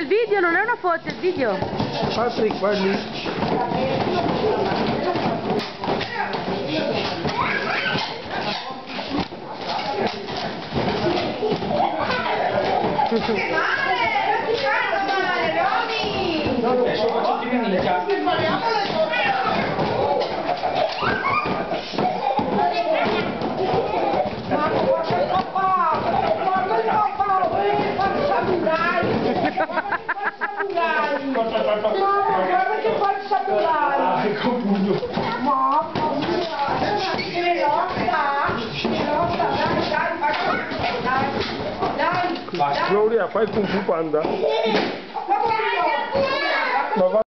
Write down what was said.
il video, non è una foto, è il video. Patrick, guardi. Gloria, fai Kung Fu Panda. Ma va